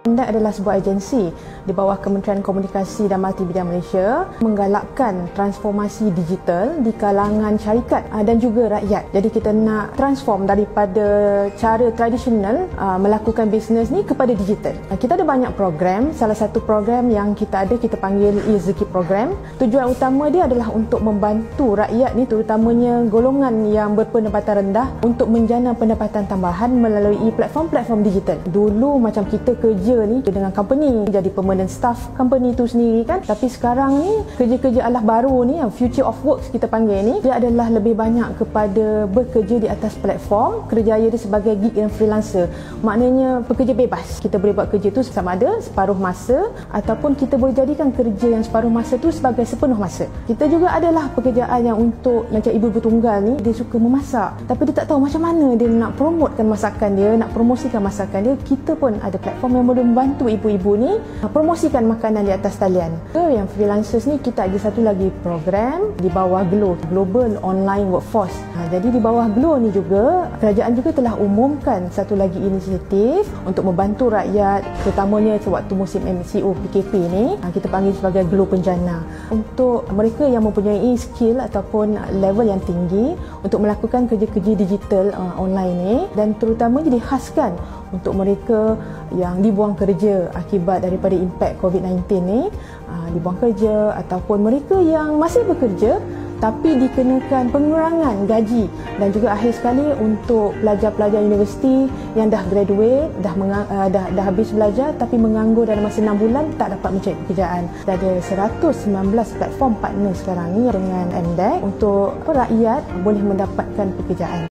MDEC adalah sebuah agensi di bawah Kementerian Komunikasi dan Multimedia Malaysia menggalakkan transformasi digital di kalangan syarikat dan juga rakyat. Jadi kita nak transform daripada cara tradisional melakukan bisnes ni kepada digital. Kita ada banyak program. Salah satu program yang kita ada kita panggil e-Rezeki program. Tujuan utama dia adalah untuk membantu rakyat ni, terutamanya golongan yang berpendapatan rendah, untuk menjana pendapatan tambahan melalui platform-platform digital. Dulu macam kita kerja ni dengan company, jadi permanent staff company tu sendiri kan, tapi sekarang ni kerja-kerja ala baru ni, yang future of work kita panggil ni, dia adalah lebih banyak kepada bekerja di atas platform. Kerjaya dia sebagai gig dan freelancer, maknanya pekerja bebas. Kita boleh buat kerja tu sama ada separuh masa ataupun kita boleh jadikan kerja yang separuh masa tu sebagai sepenuh masa. Kita juga adalah pekerjaan yang untuk macam ibu bertunggal ni, dia suka memasak tapi dia tak tahu macam mana dia nak promotekan masakan dia, nak promosikan masakan dia. Kita pun ada platform yang boleh membantu ibu-ibu ni promosikan makanan di atas talian. Yang freelancers ni kita ada satu lagi program di bawah GLOW, Global Online Workforce. Jadi di bawah GLOW ni juga kerajaan juga telah umumkan satu lagi inisiatif untuk membantu rakyat, terutamanya sewaktu musim MCO PKP ni, kita panggil sebagai GLOW Penjana, untuk mereka yang mempunyai skill ataupun level yang tinggi untuk melakukan kerja-kerja digital online ni, dan terutamanya dikhaskan untuk mereka yang dibuang kerja akibat daripada impak COVID-19 ni, dibuang kerja, ataupun mereka yang masih bekerja tapi dikenakan pengurangan gaji, dan juga akhir sekali untuk pelajar-pelajar universiti yang dah graduate, dah habis belajar tapi menganggur dalam masa 6 bulan tak dapat mencari pekerjaan. Dah ada 119 platform partner sekarang ni dengan MDEC untuk rakyat boleh mendapatkan pekerjaan.